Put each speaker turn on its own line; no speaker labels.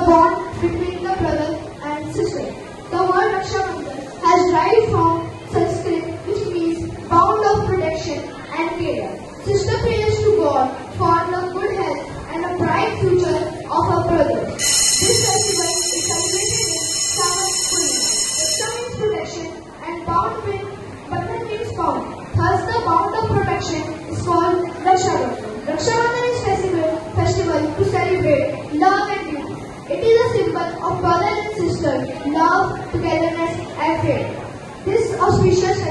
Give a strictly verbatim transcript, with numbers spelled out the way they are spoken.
bond between the brother and sister. The word Raksha Bandhan has derived from Sanskrit, which means bond of protection and care. Sister prays to God for the good health and a bright future of her brother. This festival is celebrated in Shravan Purnima. Raksha means protection and bound with Bandhan means bound. Thus, the bond of protection is called Raksha Bandhan. Raksha Bandhan is festival festival to celebrate love and unity. It is a symbol of brother and sister, love, togetherness, and faith. This auspicious